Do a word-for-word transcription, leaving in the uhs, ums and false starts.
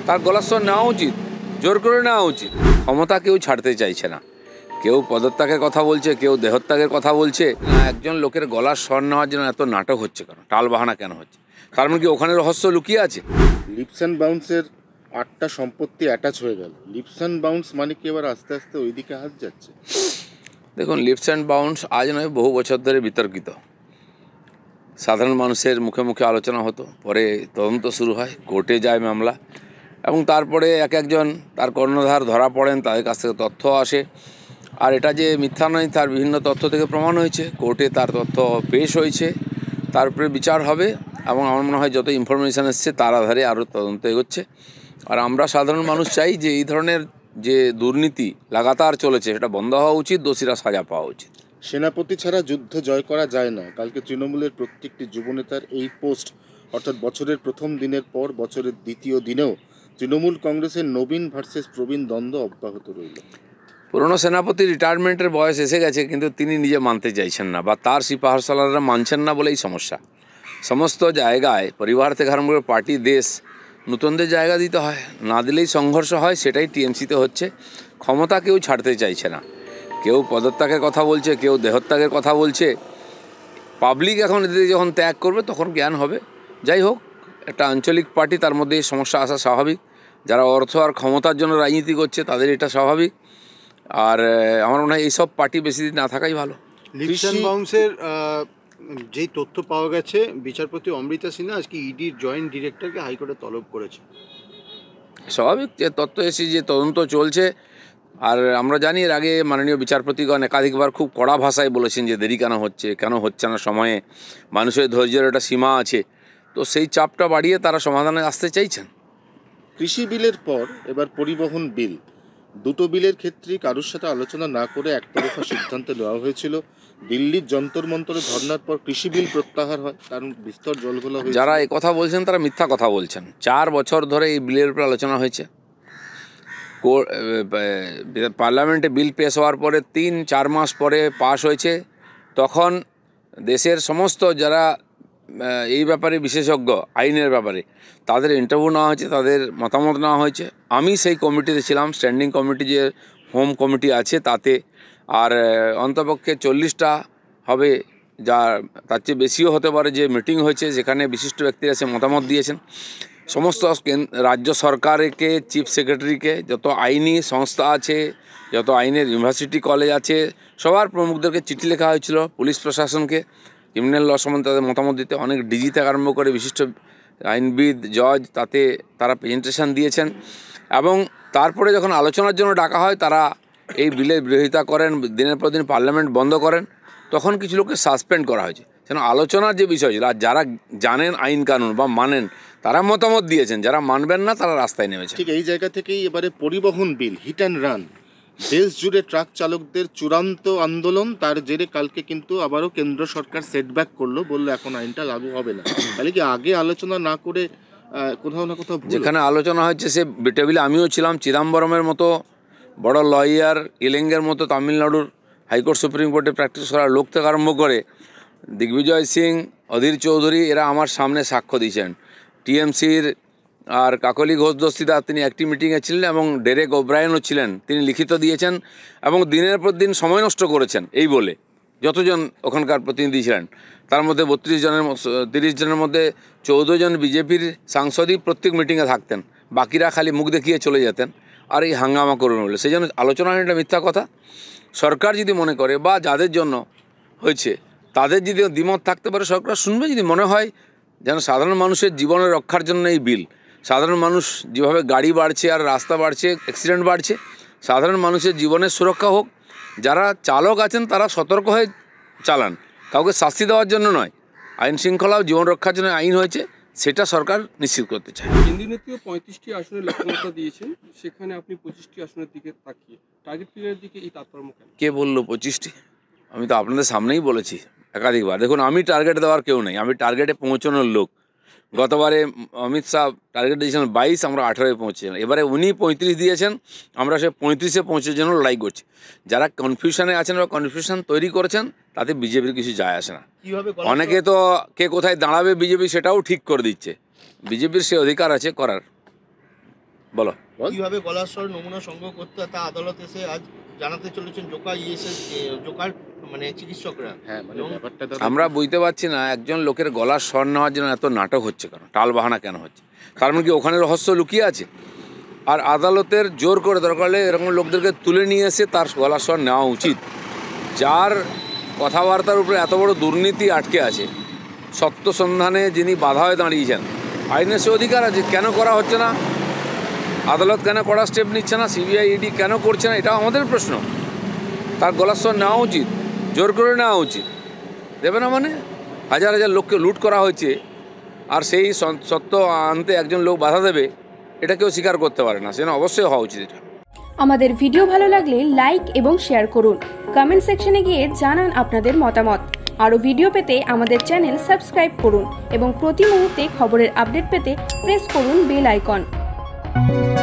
তার গলার স্বর নেওয়া উচিত, জোর করে নেওয়া উচিত। ক্ষমতা কেউ ছাড়তে চাইছে না, কেউ পদত্যাগের কথা বলছে, কেউ দেহত্যাগের কথা বলছে। একজন লোকের গলার স্বর নেওয়ার জন্য এত নাটক হচ্ছে কেন, টাল বাহানা কেন হচ্ছে? তার মানে কি ওখানে রহস্য লুকিয়ে আছে? লিপস অ্যান্ড বাউন্সের আটটা সম্পত্তি অ্যাটাচ হয়ে গেল। লিপস অ্যান্ড বাউন্স মানে কি এবার আস্তে আস্তে ওই দিকে হাত যাচ্ছে? দেখুন, লিপস অ্যান্ড বাউন্স আজ নয়, বহু বছর ধরে বিতর্কিত। সাধারণ মানুষের মুখে মুখে আলোচনা হতো, পরে তদন্ত শুরু হয়, কোর্টে যায় মামলা, এবং তারপরে এক একজন তার কর্ণধার ধরা পড়েন, তাদের কাছ থেকে তথ্য আসে। আর এটা যে মিথ্যা নয় তার বিভিন্ন তথ্য থেকে প্রমাণ হয়েছে, কোর্টে তার তথ্য পেশ হয়েছে, তারপরে বিচার হবে। এবং আমার মনে হয় যত ইনফরমেশান এসছে তার আধারে আরও তদন্ত এগোচ্ছে। আর আমরা সাধারণ মানুষ চাই যে এই ধরনের যে দুর্নীতি লাগাতার চলেছে সেটা বন্ধ হওয়া উচিত, দোষীরা সাজা পাওয়া উচিত। সেনাপতি ছাড়া যুদ্ধ জয় করা যায় না। কালকে তৃণমূলের প্রত্যেকটি যুবনেতার এই পোস্ট, অর্থাৎ বছরের প্রথম দিনের পর বছরের দ্বিতীয় দিনেও তৃণমূল কংগ্রেসের নবীন ভার্সেস প্রবীণ দ্বন্দ্ব অব্যাহত রইল। পুরনো সেনাপতি রিটায়ারমেন্টের বয়স এসে গেছে, কিন্তু তিনি নিজে মানতে চাইছেন না, বা তার সিপাহসালাররা মানছেন না বলেই সমস্যা। সমস্ত জায়গায় পরিবার থেকে আরম্ভ করে পার্টি, দেশ, নতুনদের জায়গা দিতে হয়, না দিলেই সংঘর্ষ হয়। সেটাই টিএমসিতে হচ্ছে। ক্ষমতা কেউ ছাড়তে চাইছে না, কেউ পদত্যাগের কথা বলছে, কেউ দেহত্যাগের কথা বলছে। পাবলিক এখন এদের যখন ত্যাগ করবে তখন জ্ঞান হবে। যাই হোক, একটা আঞ্চলিক পার্টি, তার মধ্যে এই সমস্যা আসা স্বাভাবিক। যারা অর্থ আর ক্ষমতার জন্য রাজনীতি করছে তাদের এটা স্বাভাবিক। আর আমার মনে হয় এইসব পার্টি বেশি দিন না থাকাই ভালো। লিপস অ্যান্ড বাউন্সের যেই তথ্য পাওয়া গেছে, বিচারপতি অমৃতা সিনহা আজকে ইডির জয়েন্ট ডিরেক্টরকে হাইকোর্টে তলব করেছে। স্বাভাবিক, যে তথ্য এসে যে তদন্ত চলছে। আর আমরা জানি এর আগে মাননীয় বিচারপতিগণ একাধিকবার খুব কড়া ভাষায় বলেছেন যে দেরি কেন হচ্ছে, কেন হচ্ছে না সময়ে, মানুষের ধৈর্যের একটা সীমা আছে। তো সেই চাপটা বাড়িয়ে তারা সমাধানে আসতে চাইছেন। কৃষি বিলের পর এবার পরিবহন বিল, দুটো বিলের ক্ষেত্রেই কারোর সাথে আলোচনা না করে একতরফা সিদ্ধান্ত নেওয়া হয়েছিল। দিল্লির যন্তর মন্তরে ধর্নার পর কৃষি বিল প্রত্যাহার হয়, কারণ বিস্তর জলঘোলা হয়েছে। যারা এই কথা বলছেন তারা মিথ্যা কথা বলছেন। চার বছর ধরে এই বিলের উপর আলোচনা হয়েছে। পার্লামেন্টে বিল পেশ হওয়ার পরে তিন চার মাস পরে পাশ হয়েছে। তখন দেশের সমস্ত যারা এই ব্যাপারে বিশেষজ্ঞ, আইনের ব্যাপারে, তাদের ইন্টারভিউ নেওয়া হয়েছে, তাদের মতামত নেওয়া হয়েছে। আমি সেই কমিটিতে ছিলাম, স্ট্যান্ডিং কমিটি যে হোম কমিটি আছে তাতে। আর অন্তপক্ষে চল্লিশটা হবে, যা তার চেয়ে বেশিও হতে পারে, যে মিটিং হয়েছে যেখানে বিশিষ্ট ব্যক্তিরা এসে মতামত দিয়েছেন। সমস্ত রাজ্য সরকারকে, চিফ সেক্রেটারিকে, যত আইনি সংস্থা আছে, যত আইনের ইউনিভার্সিটি কলেজ আছে, সবার প্রমুখদেরকে চিঠি লেখা হয়েছিল, পুলিশ প্রশাসনকে, ক্রিমিনাল ল সম্বন্ধে তাদের মতামত দিতে। অনেক ডিজি থেকে আরম্ভ করে বিশিষ্ট আইনবিদ, জজ, তাতে তারা প্রেজেন্টেশন দিয়েছেন। এবং তারপরে যখন আলোচনার জন্য ডাকা হয় তারা এই বিলের বিরোধিতা করেন, দিনের পর দিন পার্লামেন্ট বন্ধ করেন। তখন কিছু লোককে সাসপেন্ড করা হয়েছে। যেন আলোচনার যে বিষয় ছিল, আর যারা জানেন আইন কানুন বা মানেন তারা মতামত দিয়েছেন, যারা মানবেন না তারা রাস্তায় নেমেছে। ঠিক এই জায়গা থেকেই এবারে পরিবহন বিল, হিট অ্যান্ড রান, দেশ জুড়ে ট্রাক চালকদের চূড়ান্ত আন্দোলন। তার জেরে কালকে কিন্তু আবারও কেন্দ্র সরকার সেটব্যাক করলো, বললো এখন আইনটা লাগু হবে না। তাহলে কি আগে আলোচনা না করে কোথাও না কোথাও যেখানে আলোচনা হচ্ছে সে টেবিলে আমিও ছিলাম। চিদাম্বরমের মতো বড় লয়ার, ইলেঙ্গের মতো তামিলনাড়ুর হাইকোর্ট সুপ্রিম কোর্টে প্র্যাকটিস করার লোক থেকে আরম্ভ করে দিগ্বিজয় সিং, অধীর চৌধুরী, এরা আমার সামনে সাক্ষ্য দিয়েছেন। টিএমসির আর কাকলি ঘোষ দস্তিদা, তিনি একটি মিটিংয়ে ছিলেন, এবং ডেরেক ওব্রায়েনও ছিলেন, তিনি লিখিত দিয়েছেন। এবং দিনের পর দিন সময় নষ্ট করেছেন এই বলে যতজন ওখানকার প্রতিনিধি ছিলেন, তার মধ্যে বত্রিশ জনের তিরিশ জনের মধ্যে চৌদ্দ জন বিজেপির সাংসদই প্রত্যেক মিটিংয়ে থাকতেন, বাকিরা খালি মুখ দেখিয়ে চলে যেতেন। আর এই হাঙ্গামা করবেন বলে, সেই জন্য আলোচনা এটা মিথ্যা কথা। সরকার যদি মনে করে, বা যাদের জন্য হয়েছে তাদের যদি দ্বিমত থাকতে পারে, সরকার শুনবে। যদি মনে হয় যেন সাধারণ মানুষের জীবনের রক্ষার জন্য এই বিল, সাধারণ মানুষ যেভাবে গাড়ি বাড়ছে আর রাস্তা বাড়ছে, অ্যাক্সিডেন্ট বাড়ছে, সাধারণ মানুষের জীবনের সুরক্ষা হোক। যারা চালক আছেন তারা সতর্ক হয়ে চালান, কাউকে শাস্তি দেওয়ার জন্য নয়। আইন শৃঙ্খলা ও জীবন রক্ষার জন্য আইন হয়েছে, সেটা সরকার নিশ্চিত করতে চায়। কেন্দ্রীয় নেত্রীও পঁয়ত্রিশটি আসনের লক্ষ্যমাত্রা দিয়েছেন, সেখানে আপনি পঁচিশটি আসনের দিকে তাকিয়ে টার্গেট ক্লিয়ারের দিকে এই তাৎপর্য কেন? কে বললো পঁচিশটি? আমি তো আপনাদের সামনেই বলেছি একাধিকবার। দেখুন, আমি টার্গেট দেওয়ার কেউ নেই, আমি টার্গেটে পৌঁছানোর লোক। গতবারে অমিত শাহ টার্গেট দিয়েছেন বাইশ, আমরা আঠারোয় পৌঁছেছিলাম। এবারে উনি পঁয়ত্রিশ দিয়েছেন, আমরা সে পঁয়ত্রিশে পৌঁছার জন্য লড়াই করছি। যারা কনফিউশনে আছেন বা কনফিউশন তৈরি করেছেন, তাতে বিজেপির কিছু যায় আসে না। অনেকে তো কে কোথায় দাঁড়াবে বিজেপি সেটাও ঠিক করে দিচ্ছে। বিজেপির সে অধিকার আছে করার। বলো। কিভাবে গলার স্বর নমুনা সংগ্রহ করতে হয় তা আদালত এসে আজ জানাতে চলেছেন জোকা ইএসএস জোকার মানে চিকিৎসকরা। হ্যাঁ মানে ব্যাপারটা দাদা আমরা বুঝতে পারছি না একজন লোকের গলার স্বর নেওয়ার জন্য এত নাটক হচ্ছে কেন, টাল বাহানা কেন হচ্ছে, কারণ কি ওখানে রহস্য লুকিয়ে আছে? আর আদালতের জোর করে দরকার হলে এরকম লোকদেরকে তুলে নিয়ে এসে তার গলার স্বর নেওয়া উচিত। যার কথাবার্তার উপরে এত বড় দুর্নীতি আটকে আছে, সত্য সন্ধানে যিনি বাধা হয়ে দাঁড়িয়েছেন, আইনের সে অধিকার আছে, কেন করা হচ্ছে না? আদালত কেন কড়া স্টেপ নিচ্ছে না? সিবিআই ইডি কেন করছে না? এটাও আমাদের প্রশ্ন। তার গলার স্বর নেওয়া উচিত, জোর করে নেওয়া উচিত। দেবে না মানে? হাজার হাজার লোককে লুট করা হয়েছে, আর সেই সত্য আনতে একজন লোক বাধা দেবে, এটা কেউ স্বীকার করতে পারে না। সেজন্য অবশ্যই হওয়া উচিত এটা। আমাদের ভিডিও ভালো লাগলে লাইক এবং শেয়ার করুন। কমেন্ট সেকশনে গিয়ে জানান আপনাদের মতামত। আরও ভিডিও পেতে আমাদের চ্যানেল সাবস্ক্রাইব করুন এবং প্রতি মুহূর্তে খবরের আপডেট পেতে প্রেস করুন বেল আইকন।